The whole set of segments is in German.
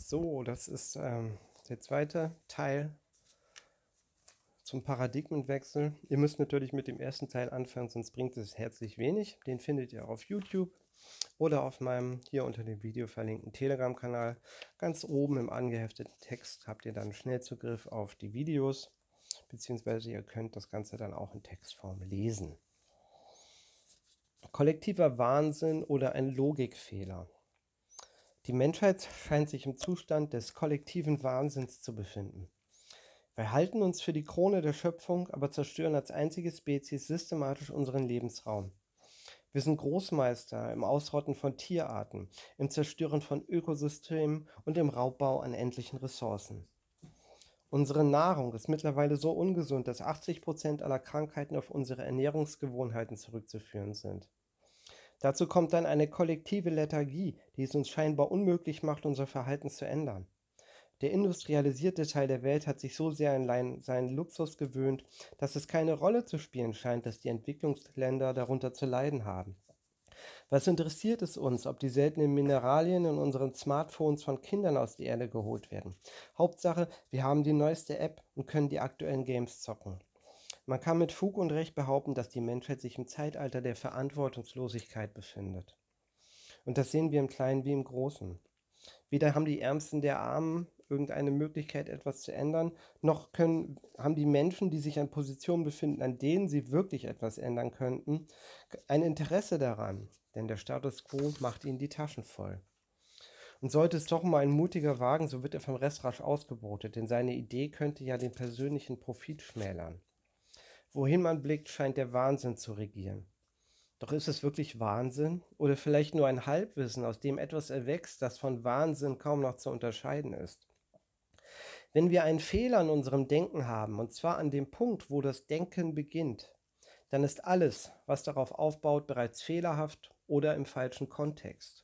So, das ist der zweite Teil zum Paradigmenwechsel. Ihr müsst natürlich mit dem ersten Teil anfangen, sonst bringt es herzlich wenig. Den findet ihr auf YouTube oder auf meinem hier unter dem Video verlinkten Telegram-Kanal. Ganz oben im angehefteten Text habt ihr dann Schnellzugriff auf die Videos, beziehungsweise ihr könnt das Ganze dann auch in Textform lesen. Kollektiver Wahnsinn oder ein Logikfehler. Die Menschheit scheint sich im Zustand des kollektiven Wahnsinns zu befinden. Wir halten uns für die Krone der Schöpfung, aber zerstören als einzige Spezies systematisch unseren Lebensraum. Wir sind Großmeister im Ausrotten von Tierarten, im Zerstören von Ökosystemen und im Raubbau an endlichen Ressourcen. Unsere Nahrung ist mittlerweile so ungesund, dass 80% aller Krankheiten auf unsere Ernährungsgewohnheiten zurückzuführen sind. Dazu kommt dann eine kollektive Lethargie, die es uns scheinbar unmöglich macht, unser Verhalten zu ändern. Der industrialisierte Teil der Welt hat sich so sehr an seinen Luxus gewöhnt, dass es keine Rolle zu spielen scheint, dass die Entwicklungsländer darunter zu leiden haben. Was interessiert es uns, ob die seltenen Mineralien in unseren Smartphones von Kindern aus der Erde geholt werden? Hauptsache, wir haben die neueste App und können die aktuellen Games zocken. Man kann mit Fug und Recht behaupten, dass die Menschheit sich im Zeitalter der Verantwortungslosigkeit befindet. Und das sehen wir im Kleinen wie im Großen. Weder haben die Ärmsten der Armen irgendeine Möglichkeit, etwas zu ändern, noch haben die Menschen, die sich an Positionen befinden, an denen sie wirklich etwas ändern könnten, ein Interesse daran, denn der Status quo macht ihnen die Taschen voll. Und sollte es doch mal ein Mutiger wagen, so wird er vom Rest rasch ausgebotet, denn seine Idee könnte ja den persönlichen Profit schmälern. Wohin man blickt, scheint der Wahnsinn zu regieren. Doch ist es wirklich Wahnsinn oder vielleicht nur ein Halbwissen, aus dem etwas erwächst, das von Wahnsinn kaum noch zu unterscheiden ist? Wenn wir einen Fehler in unserem Denken haben, und zwar an dem Punkt, wo das Denken beginnt, dann ist alles, was darauf aufbaut, bereits fehlerhaft oder im falschen Kontext.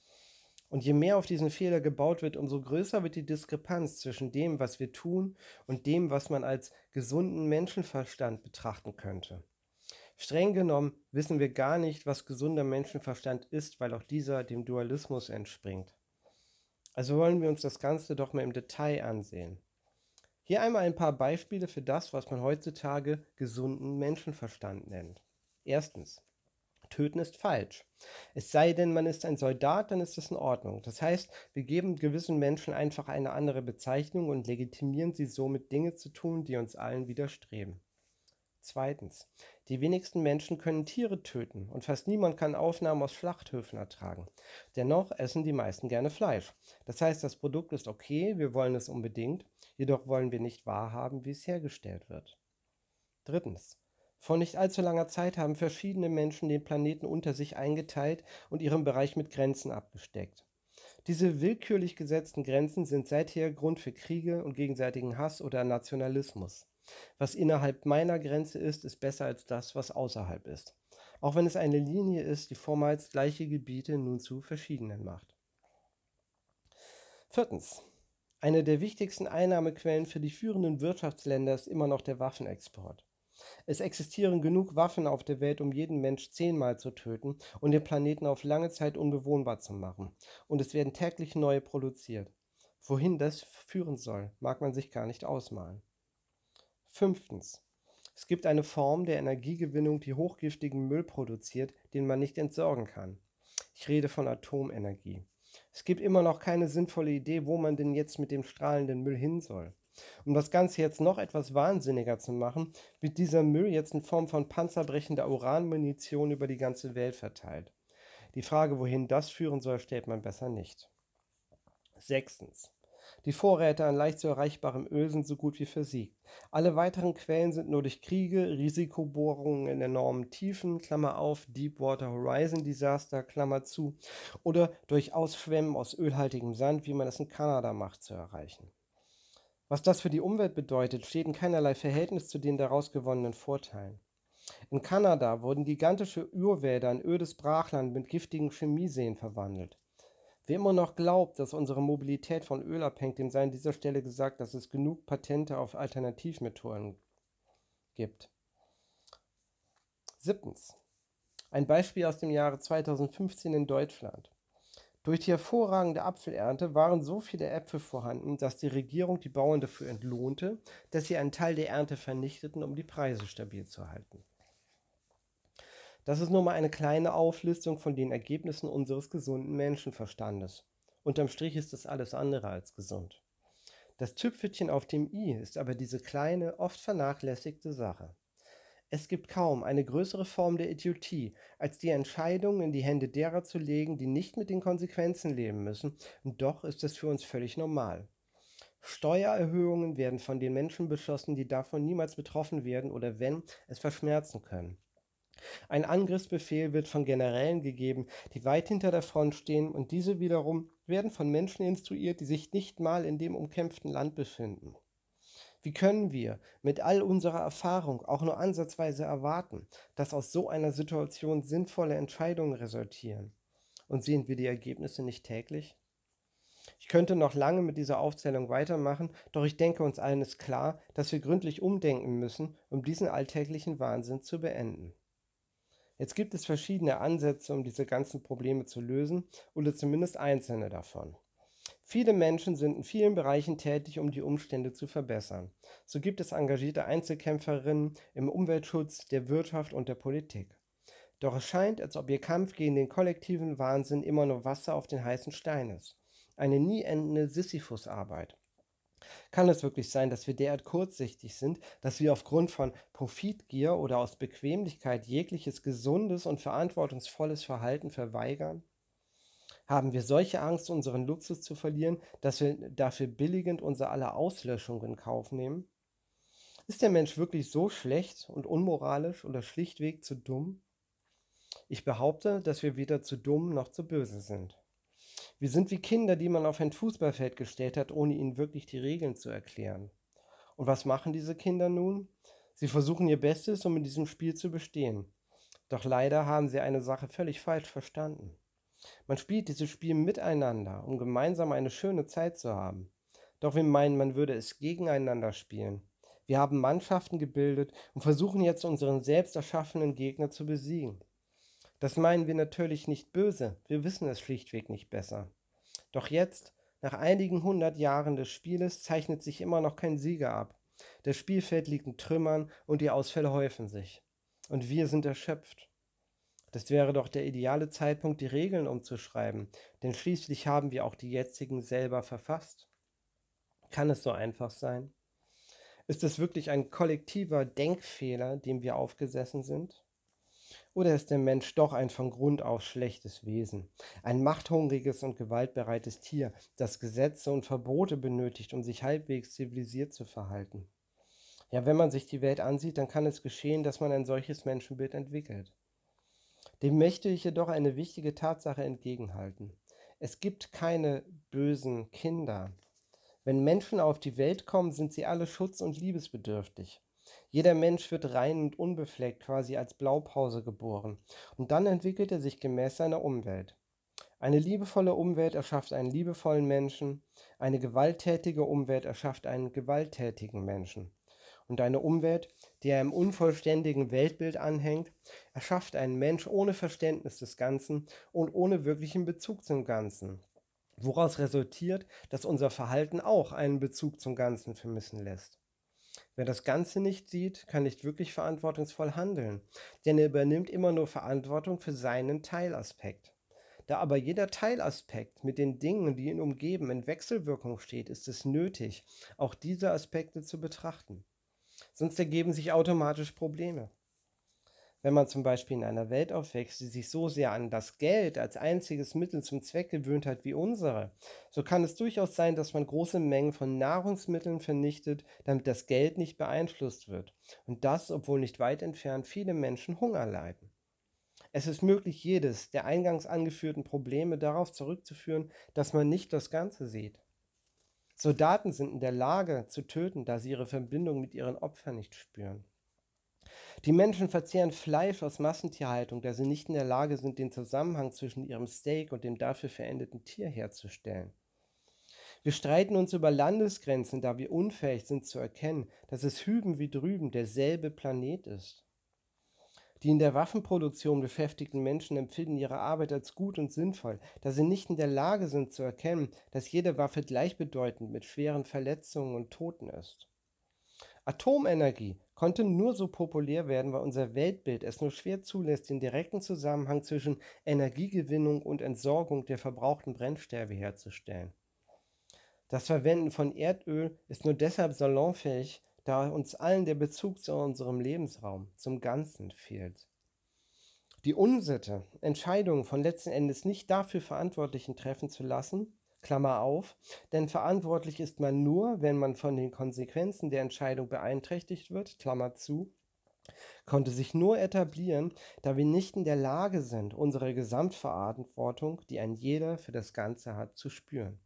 Und je mehr auf diesen Fehler gebaut wird, umso größer wird die Diskrepanz zwischen dem, was wir tun, und dem, was man als gesunden Menschenverstand betrachten könnte. Streng genommen wissen wir gar nicht, was gesunder Menschenverstand ist, weil auch dieser dem Dualismus entspringt. Also wollen wir uns das Ganze doch mal im Detail ansehen. Hier einmal ein paar Beispiele für das, was man heutzutage gesunden Menschenverstand nennt. Erstens: Töten ist falsch. Es sei denn, man ist ein Soldat, dann ist das in Ordnung. Das heißt, wir geben gewissen Menschen einfach eine andere Bezeichnung und legitimieren sie somit, Dinge zu tun, die uns allen widerstreben. Zweitens: Die wenigsten Menschen können Tiere töten und fast niemand kann Aufnahmen aus Schlachthöfen ertragen. Dennoch essen die meisten gerne Fleisch. Das heißt, das Produkt ist okay, wir wollen es unbedingt, jedoch wollen wir nicht wahrhaben, wie es hergestellt wird. Drittens: Vor nicht allzu langer Zeit haben verschiedene Menschen den Planeten unter sich eingeteilt und ihren Bereich mit Grenzen abgesteckt. Diese willkürlich gesetzten Grenzen sind seither Grund für Kriege und gegenseitigen Hass oder Nationalismus. Was innerhalb meiner Grenze ist, ist besser als das, was außerhalb ist. Auch wenn es eine Linie ist, die vormals gleiche Gebiete nun zu verschiedenen macht. Viertens: Eine der wichtigsten Einnahmequellen für die führenden Wirtschaftsländer ist immer noch der Waffenexport. Es existieren genug Waffen auf der Welt, um jeden Mensch 10-mal zu töten und den Planeten auf lange Zeit unbewohnbar zu machen. Und es werden täglich neue produziert. Wohin das führen soll, mag man sich gar nicht ausmalen. Fünftens: Es gibt eine Form der Energiegewinnung, die hochgiftigen Müll produziert, den man nicht entsorgen kann. Ich rede von Atomenergie. Es gibt immer noch keine sinnvolle Idee, wo man denn jetzt mit dem strahlenden Müll hin soll. Um das Ganze jetzt noch etwas wahnsinniger zu machen, wird dieser Müll jetzt in Form von panzerbrechender Uranmunition über die ganze Welt verteilt. Die Frage, wohin das führen soll, stellt man besser nicht. Sechstens: Die Vorräte an leicht zu erreichbarem Öl sind so gut wie versiegt. Alle weiteren Quellen sind nur durch Kriege, Risikobohrungen in enormen Tiefen, Klammer auf, Deepwater Horizon Disaster, Klammer zu, oder durch Ausschwemmen aus ölhaltigem Sand, wie man es in Kanada macht, zu erreichen. Was das für die Umwelt bedeutet, steht in keinerlei Verhältnis zu den daraus gewonnenen Vorteilen. In Kanada wurden gigantische Urwälder in ödes Brachland mit giftigen Chemieseen verwandelt. Wer immer noch glaubt, dass unsere Mobilität von Öl abhängt, dem sei an dieser Stelle gesagt, dass es genug Patente auf Alternativmethoden gibt. Siebtens: Ein Beispiel aus dem Jahre 2015 in Deutschland. Durch die hervorragende Apfelernte waren so viele Äpfel vorhanden, dass die Regierung die Bauern dafür entlohnte, dass sie einen Teil der Ernte vernichteten, um die Preise stabil zu halten. Das ist nur mal eine kleine Auflistung von den Ergebnissen unseres gesunden Menschenverstandes. Unterm Strich ist das alles andere als gesund. Das Tüpfelchen auf dem i ist aber diese kleine, oft vernachlässigte Sache. Es gibt kaum eine größere Form der Idiotie, als die Entscheidung in die Hände derer zu legen, die nicht mit den Konsequenzen leben müssen, und doch ist es für uns völlig normal. Steuererhöhungen werden von den Menschen beschlossen, die davon niemals betroffen werden oder wenn, es verschmerzen können. Ein Angriffsbefehl wird von Generälen gegeben, die weit hinter der Front stehen, und diese wiederum werden von Menschen instruiert, die sich nicht mal in dem umkämpften Land befinden. Wie können wir mit all unserer Erfahrung auch nur ansatzweise erwarten, dass aus so einer Situation sinnvolle Entscheidungen resultieren? Und sehen wir die Ergebnisse nicht täglich? Ich könnte noch lange mit dieser Aufzählung weitermachen, doch ich denke, uns allen ist klar, dass wir gründlich umdenken müssen, um diesen alltäglichen Wahnsinn zu beenden. Jetzt gibt es verschiedene Ansätze, um diese ganzen Probleme zu lösen, oder zumindest einzelne davon. Viele Menschen sind in vielen Bereichen tätig, um die Umstände zu verbessern. So gibt es engagierte Einzelkämpferinnen im Umweltschutz, der Wirtschaft und der Politik. Doch es scheint, als ob ihr Kampf gegen den kollektiven Wahnsinn immer nur Wasser auf den heißen Stein ist. Eine nie endende Sisyphusarbeit. Kann es wirklich sein, dass wir derart kurzsichtig sind, dass wir aufgrund von Profitgier oder aus Bequemlichkeit jegliches gesundes und verantwortungsvolles Verhalten verweigern? Haben wir solche Angst, unseren Luxus zu verlieren, dass wir dafür billigend unser aller Auslöschung in Kauf nehmen? Ist der Mensch wirklich so schlecht und unmoralisch oder schlichtweg zu dumm? Ich behaupte, dass wir weder zu dumm noch zu böse sind. Wir sind wie Kinder, die man auf ein Fußballfeld gestellt hat, ohne ihnen wirklich die Regeln zu erklären. Und was machen diese Kinder nun? Sie versuchen ihr Bestes, um in diesem Spiel zu bestehen. Doch leider haben sie eine Sache völlig falsch verstanden. Man spielt dieses Spiel miteinander, um gemeinsam eine schöne Zeit zu haben. Doch wir meinen, man würde es gegeneinander spielen. Wir haben Mannschaften gebildet und versuchen jetzt unseren selbst erschaffenen Gegner zu besiegen. Das meinen wir natürlich nicht böse, wir wissen es schlichtweg nicht besser. Doch jetzt, nach einigen 100 Jahren des Spieles, zeichnet sich immer noch kein Sieger ab. Das Spielfeld liegt in Trümmern und die Ausfälle häufen sich. Und wir sind erschöpft. Das wäre doch der ideale Zeitpunkt, die Regeln umzuschreiben, denn schließlich haben wir auch die jetzigen selber verfasst. Kann es so einfach sein? Ist es wirklich ein kollektiver Denkfehler, dem wir aufgesessen sind? Oder ist der Mensch doch ein von Grund auf schlechtes Wesen, ein machthungriges und gewaltbereites Tier, das Gesetze und Verbote benötigt, um sich halbwegs zivilisiert zu verhalten? Ja, wenn man sich die Welt ansieht, dann kann es geschehen, dass man ein solches Menschenbild entwickelt. Dem möchte ich jedoch eine wichtige Tatsache entgegenhalten. Es gibt keine bösen Kinder. Wenn Menschen auf die Welt kommen, sind sie alle schutz- und liebesbedürftig. Jeder Mensch wird rein und unbefleckt, quasi als Blaupause geboren, und dann entwickelt er sich gemäß seiner Umwelt. Eine liebevolle Umwelt erschafft einen liebevollen Menschen, eine gewalttätige Umwelt erschafft einen gewalttätigen Menschen. Und eine Umwelt, die einem unvollständigen Weltbild anhängt, erschafft einen Mensch ohne Verständnis des Ganzen und ohne wirklichen Bezug zum Ganzen, woraus resultiert, dass unser Verhalten auch einen Bezug zum Ganzen vermissen lässt. Wer das Ganze nicht sieht, kann nicht wirklich verantwortungsvoll handeln, denn er übernimmt immer nur Verantwortung für seinen Teilaspekt. Da aber jeder Teilaspekt mit den Dingen, die ihn umgeben, in Wechselwirkung steht, ist es nötig, auch diese Aspekte zu betrachten. Sonst ergeben sich automatisch Probleme. Wenn man zum Beispiel in einer Welt aufwächst, die sich so sehr an das Geld als einziges Mittel zum Zweck gewöhnt hat wie unsere, so kann es durchaus sein, dass man große Mengen von Nahrungsmitteln vernichtet, damit das Geld nicht beeinflusst wird. Und das, obwohl nicht weit entfernt viele Menschen Hunger leiden. Es ist möglich, jedes der eingangs angeführten Probleme darauf zurückzuführen, dass man nicht das Ganze sieht. Soldaten sind in der Lage zu töten, da sie ihre Verbindung mit ihren Opfern nicht spüren. Die Menschen verzehren Fleisch aus Massentierhaltung, da sie nicht in der Lage sind, den Zusammenhang zwischen ihrem Steak und dem dafür verendeten Tier herzustellen. Wir streiten uns über Landesgrenzen, da wir unfähig sind zu erkennen, dass es hüben wie drüben derselbe Planet ist. Die in der Waffenproduktion beschäftigten Menschen empfinden ihre Arbeit als gut und sinnvoll, da sie nicht in der Lage sind zu erkennen, dass jede Waffe gleichbedeutend mit schweren Verletzungen und Toten ist. Atomenergie konnte nur so populär werden, weil unser Weltbild es nur schwer zulässt, den direkten Zusammenhang zwischen Energiegewinnung und Entsorgung der verbrauchten Brennstäbe herzustellen. Das Verwenden von Erdöl ist nur deshalb salonfähig, da uns allen der Bezug zu unserem Lebensraum, zum Ganzen, fehlt. Die Unsitte, Entscheidungen von letzten Endes nicht dafür Verantwortlichen treffen zu lassen, Klammer auf, denn verantwortlich ist man nur, wenn man von den Konsequenzen der Entscheidung beeinträchtigt wird, Klammer zu, konnte sich nur etablieren, da wir nicht in der Lage sind, unsere Gesamtverantwortung, die ein jeder für das Ganze hat, zu spüren.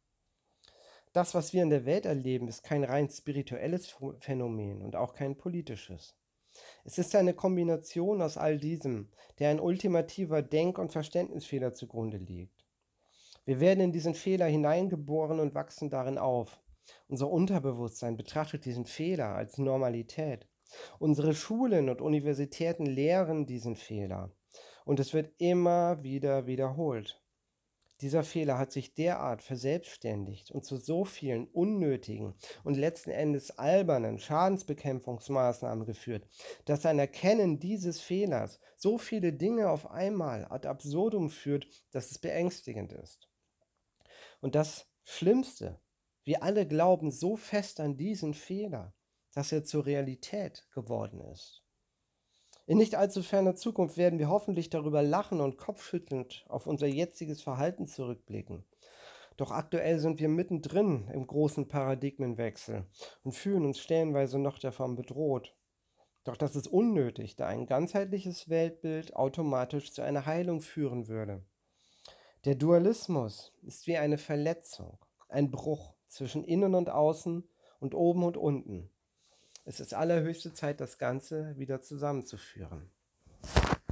Das, was wir in der Welt erleben, ist kein rein spirituelles Phänomen und auch kein politisches. Es ist eine Kombination aus all diesem, der ein ultimativer Denk- und Verständnisfehler zugrunde liegt. Wir werden in diesen Fehler hineingeboren und wachsen darin auf. Unser Unterbewusstsein betrachtet diesen Fehler als Normalität. Unsere Schulen und Universitäten lehren diesen Fehler. Und es wird immer wieder wiederholt. Dieser Fehler hat sich derart verselbstständigt und zu so vielen unnötigen und letzten Endes albernen Schadensbekämpfungsmaßnahmen geführt, dass ein Erkennen dieses Fehlers so viele Dinge auf einmal ad absurdum führt, dass es beängstigend ist. Und das Schlimmste, wir alle glauben so fest an diesen Fehler, dass er zur Realität geworden ist. In nicht allzu ferner Zukunft werden wir hoffentlich darüber lachen und kopfschüttelnd auf unser jetziges Verhalten zurückblicken. Doch aktuell sind wir mittendrin im großen Paradigmenwechsel und fühlen uns stellenweise noch davon bedroht. Doch das ist unnötig, da ein ganzheitliches Weltbild automatisch zu einer Heilung führen würde. Der Dualismus ist wie eine Verletzung, ein Bruch zwischen innen und außen und oben und unten. Es ist allerhöchste Zeit, das Ganze wieder zusammenzuführen.